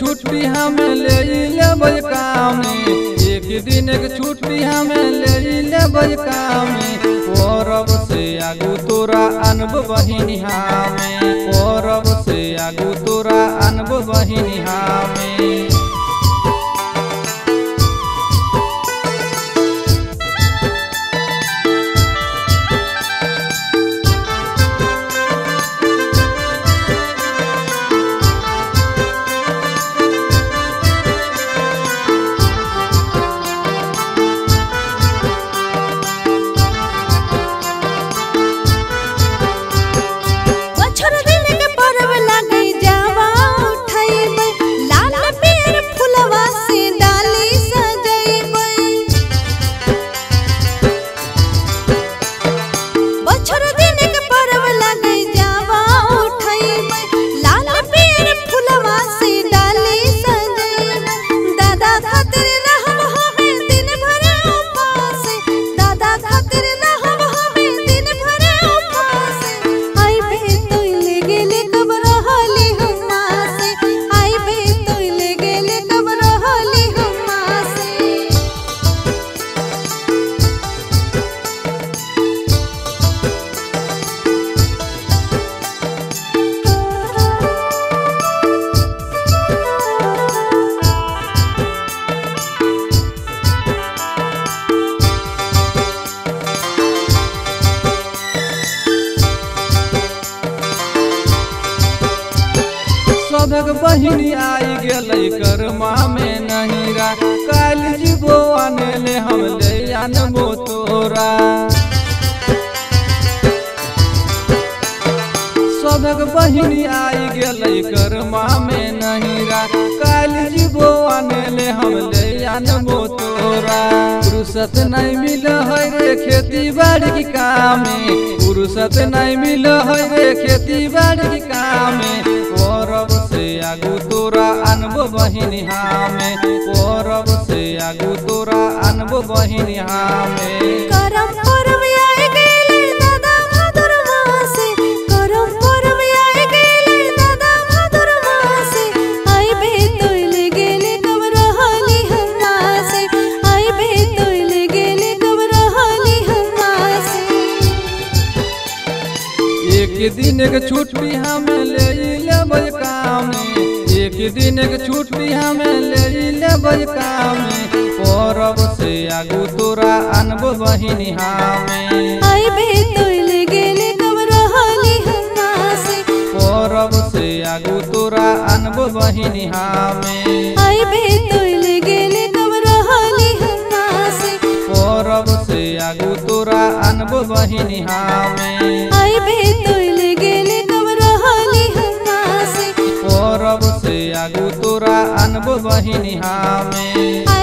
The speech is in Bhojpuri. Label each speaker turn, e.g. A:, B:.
A: छुट्टी हमें ले लेबै काम, एक दिन के छुट्टी हमें ले लेबै काम। परब से आगू तोरा अनब बहिनी हमें, परब से आगू तोरा अनब बहिनी हमें। सभक बहिनी आई गेलै करमा में नहीरा, काल जीवो आने ले हम ले आनबो तोरा। सभक बहिनी आई गेलै करमा में नहीरा, काल जीवो आने ले हम ले आनबो तोरा। फुर्सत नहीं मिल है रे खेती बाड़ी की कामे, फुर्सत नहीं मिल है रे खेती बाड़ी की कामे। परब से आगू तोरा अनब बहिनी हमें, परब से आगू तोरा अनब बहिनी हमें।
B: करम परब आए गेले दादा भादर मासे, करम परब आए गेले दादा भादर मासे। आइबे तोइले गेले कब रहली हमासे, आइबे तोइले गेले कब रहली हमासे।
A: एक दिन के छुट्टी हमें ले लेबै काम, एक दिन के छुट्टी हमें ले लेबै काम। परब से आगू तोरा अनब बहिनी हमें,
B: आइबे तोइले गेले कब रहली हमासे।
A: परब से आगू तोरा अनब बहिनी हमें,
B: आइबे तोइले गेले कब रहली हमासे।
A: परब से आगू तोरा अनब बहिनी हमें,
B: आइबे तोइले गेले कब रहली हमासे।
A: परब से आगू तोरा अनब बहिनी हमें।